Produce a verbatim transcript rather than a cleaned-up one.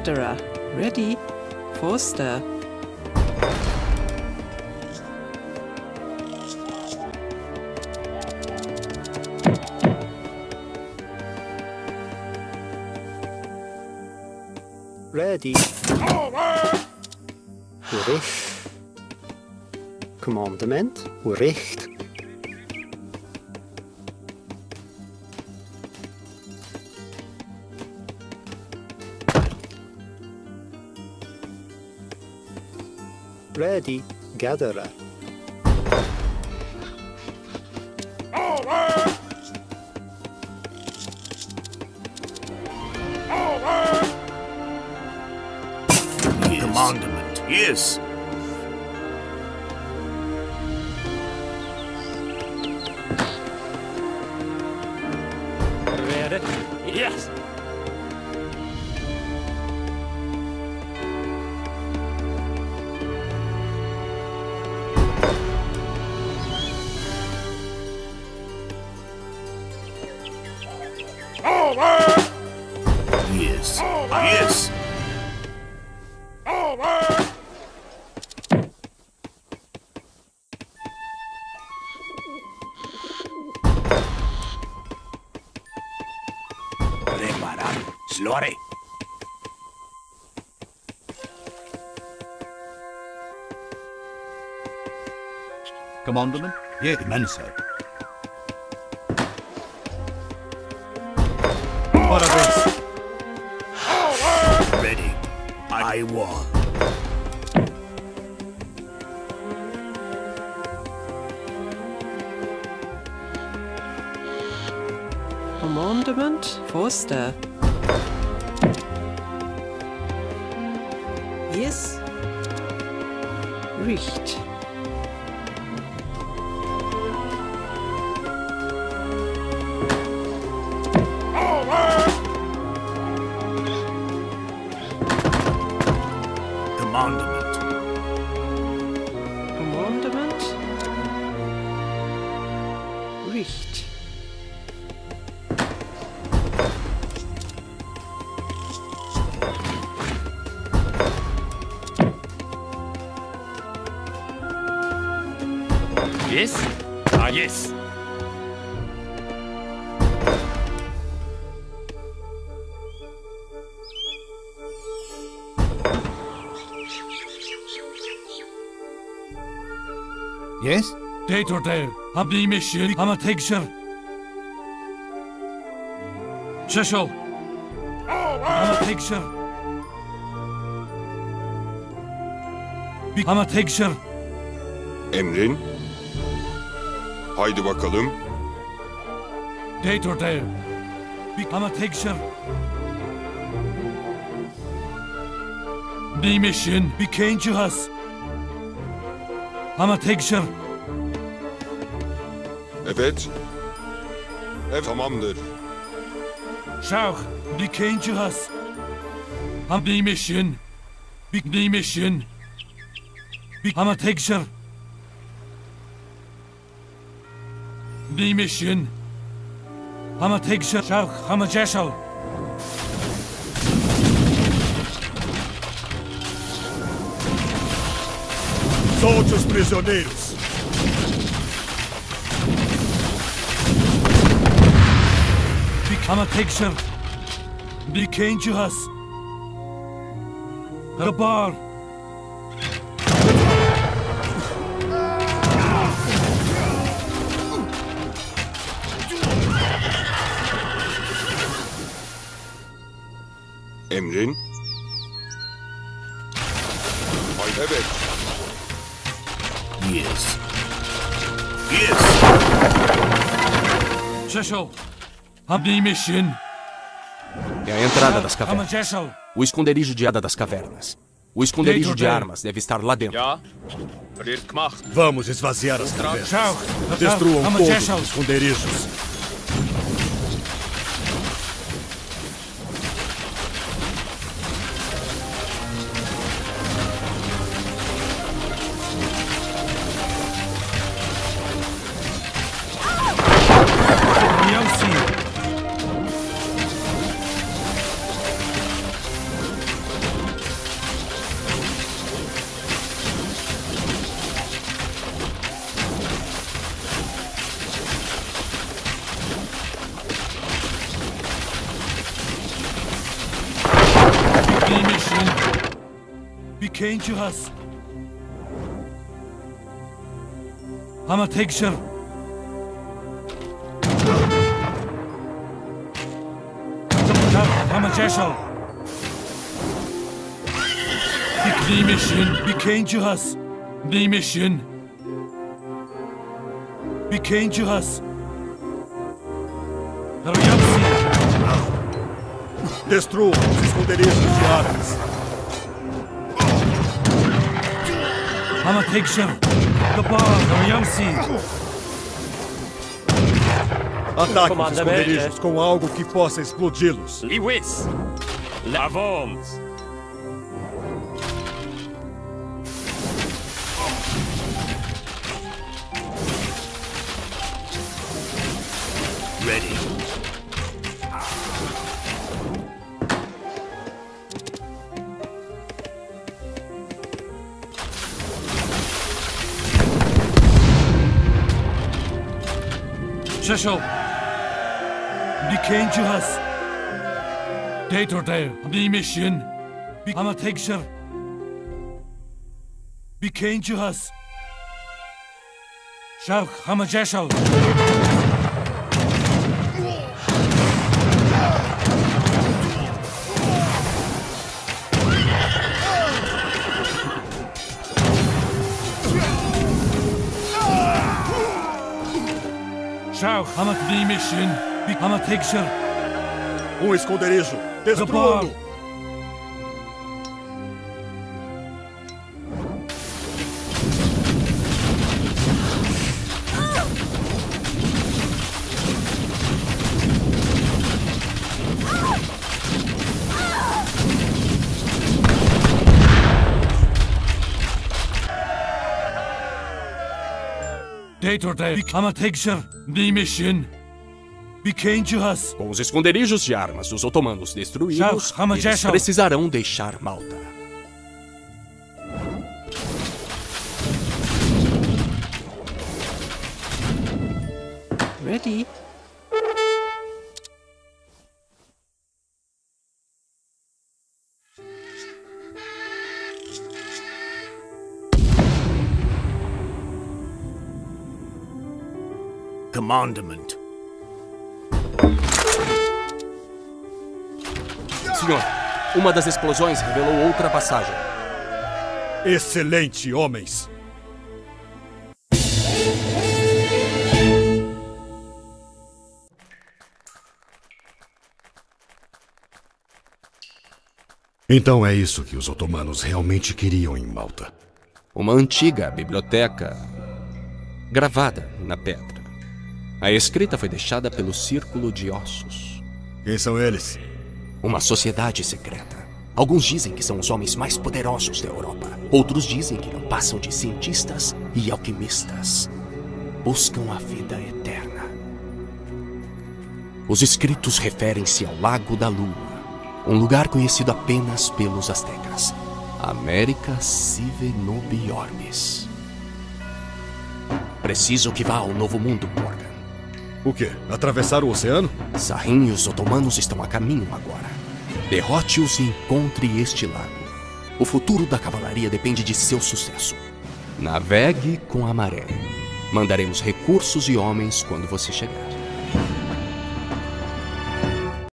Gatherer. Ready. Forster. Ready. Recht. Commandement. Recht. Ready. Gatherer. Commandment. Yes. Ready? Yes. Yes. Yes. Preparar. Lo haré. Commandment? Yes, men, sir. Para vez. Ready. I will. Commandement. Forster. Yes. Richt. Commandment. Commandement. Richt. Yes? Ah, yes. Yes? Date or dare. Abdi mission. Ama tekşir. Şaşıl. Ama tekşir. Ama tekşir. Emrin. Haydi bakalım. Date or dare. Ama tekşir. Bir mission. Bir kein cihaz. Ama tekşir. Evet. Evet tamamdır. Şauch. Bir kein cihaz. Ama bir mission. Bir mission. Ama tekşir. Bir mission. Ama tekşir. Şauch. Ama ceşal. Solte os prisioneiros. Ama tekşir. Bir kein cihaz. Rabar. Emrin. Haydi evet. Yes. Yes. Cecil. Abdi mission. É a entrada das Ama cavernas. Cecil. O esconderijo de Ada das Cavernas. O esconderijo de armas deve estar lá dentro. Ja. Wird gemacht. Vamos esvaziar as cavernas. Schauch. Destruam Ama todos Cecil. os esconderijos. Bekenjuhas. Hamategshir. Hamajeshal. Biknimishin. Bekenjuhas. Nimishin. Bekenjuhas. Rayamsi. Destruam os esconderijos de armas. Hamategshir. Gabar. Rayamsi. Ataque os Comandante. esconderijos com algo que possa explodi-los. Lewis. Lavons. Ready. Sheshel. Bekenjuhas. Datordale. Nimishin. Hamategshir. Bekenjuhas. Shauch Hamajeshal. Shauch Hamat Nimishin. Hamategshir. Um esconderijo. Destruam-no. Datordale. Hamategshir. Nimishin. Bekenjuhas. Com os esconderijos de armas dos otomanos destruídos, Shauch Hamajeshal. eles precisarão deixar Malta. Ready. Commandment. Senhor, uma das explosões revelou outra passagem. Excelente, homens. Então é isso que os otomanos realmente queriam em Malta. Uma antiga biblioteca gravada na pedra. A escrita foi deixada pelo Círculo de Ossos. Quem são eles? Uma sociedade secreta. Alguns dizem que são os homens mais poderosos da Europa. Outros dizem que não passam de cientistas e alquimistas. Buscam a vida eterna. Os escritos referem-se ao Lago da Lua, um lugar conhecido apenas pelos astecas. América Sive Nobi Orbis. Preciso que vá ao Novo Mundo, Morgan. O quê? Atravessar o oceano? Sahin e os otomanos estão a caminho agora. Derrote-os e encontre este lago. O futuro da cavalaria depende de seu sucesso. Navegue com a maré. Mandaremos recursos e homens quando você chegar.